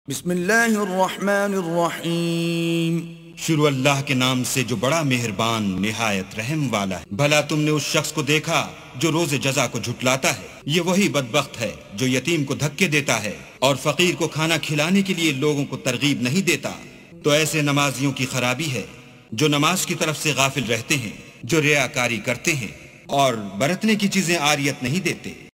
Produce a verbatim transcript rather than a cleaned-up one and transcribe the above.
बिस्मिल्लाहिर्रहमानिर्रहीम। शुरू अल्लाह के नाम से जो बड़ा मेहरबान निहायत रहम वाला है। भला तुमने उस शख्स को देखा जो रोज़े जज़ा को झुटलाता है? ये वही बदबख्त है जो यतीम को धक्के देता है और फकीर को खाना खिलाने के लिए लोगों को तरगीब नहीं देता। तो ऐसे नमाजियों की खराबी है जो नमाज की तरफ से गाफिल रहते हैं, जो रियाकारी करते हैं और बरतने की चीजें आरियत नहीं देते।